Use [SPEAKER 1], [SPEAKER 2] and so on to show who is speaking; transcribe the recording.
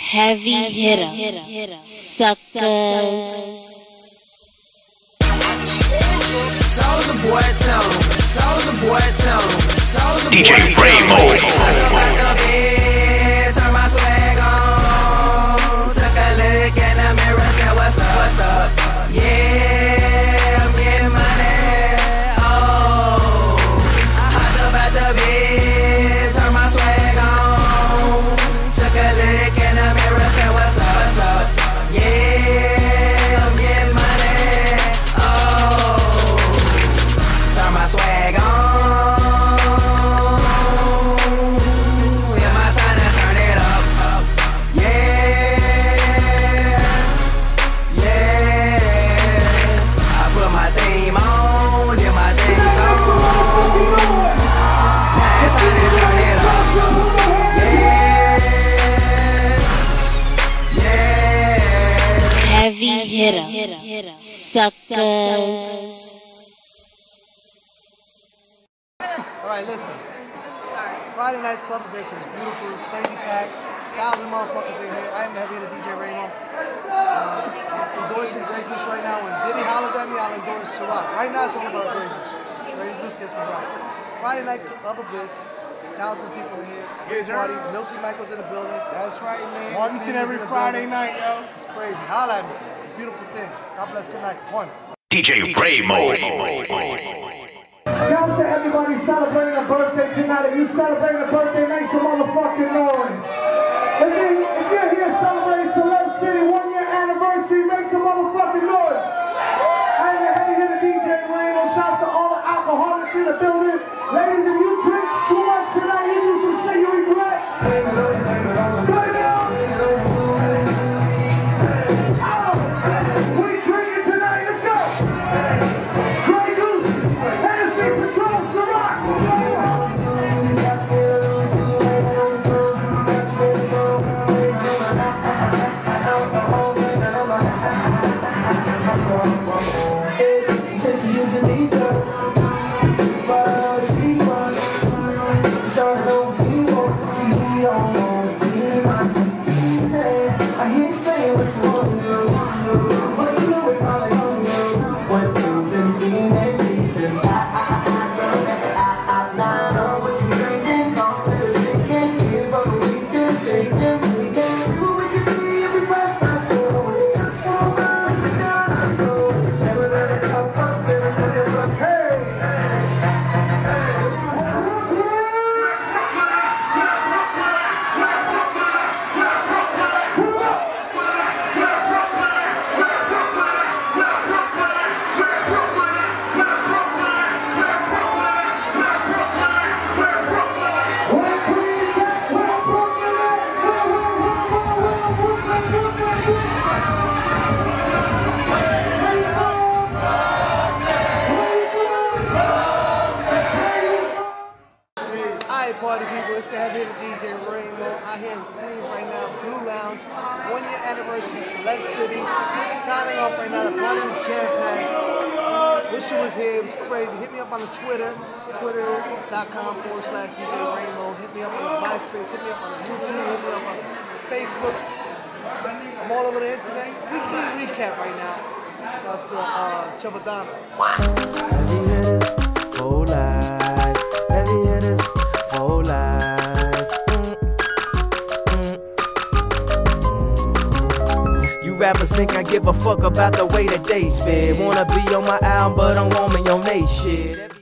[SPEAKER 1] Heavy hitter, suckers.
[SPEAKER 2] Soulja Boy tell 'em, Soulja Boy tell 'em, Soulja
[SPEAKER 3] DJ
[SPEAKER 2] Boy tell 'em. Turn my swag on, took a look in the mirror, said what's up, what's up? Yeah, I'm getting money. Oh, I hopped up at the bed, turn my swag on, took a look in the mirror, said what's up, what's up? Yeah, I'm getting money. Oh, turn my swag on. Yeah, my time to turn it up, up. Yeah, yeah. I put my team on, yeah, my thing song. Now it's time to turn it up. Yeah, yeah.
[SPEAKER 1] Heavy hitter, suckers.
[SPEAKER 4] Alright, listen. Friday night's Club Alist was beautiful, it was crazy packed. 1,000 motherfuckers in here. I am the heavy hitter DJ Raymond. Endorsing Grey Goose right now. When Diddy hollers at me, I'll endorse Ciroc. Right now it's all about Grey Goose. Grey Goose gets me right. Friday night Club Alist, 1,000 people in here. Big party. Milky Mike was in the building.
[SPEAKER 5] That's right, man. Each and every Friday night, yo.
[SPEAKER 4] It's crazy. Holla at me. It's a beautiful thing. God bless. Good night. One.
[SPEAKER 3] DJ Raymond.
[SPEAKER 5] Shout out to everybody celebrating a birthday tonight. If you celebrating a birthday, make some motherfucking noise. If you're here celebrating Celeb City 1 year anniversary, make some motherfucking noise. I am the heavy hitter DJ Raymond. Shouts to all the alcoholics in the building. Ladies, if you drink too much tonight, you do some shit you regret. Play it out. We drinking tonight. Let's go. Grey Goose. Patrol Ciroc. I hear you saying what you want to do, but you know it probably don't do. What you've been being and teaching. I know what you drinking, don't let us drink and give up the weekend, take and weekend. See what we can be if we pass fast forward. Just walk around and down I go. Never let it help us, never let it run. Hey!
[SPEAKER 4] Party people, it's the heavy hitter DJ Raymond out here in Queens right now, Blue Lounge, 1 year anniversary, Celeb City, signing off right now. The party was jam-packed. Wish you was here, it was crazy. Hit me up on the Twitter, twitter.com/DJ Raymond. Hit me up on the MySpace, hit me up on the YouTube, hit me up on Facebook. I'm all over the internet. Weekly recap right now. So it's Chabadana.
[SPEAKER 2] Heavy hitters, whole life. Heavy hitters, whole life. You rappers think I give a fuck about the way that they spit. Wanna be on my album, but don't want me on they shit.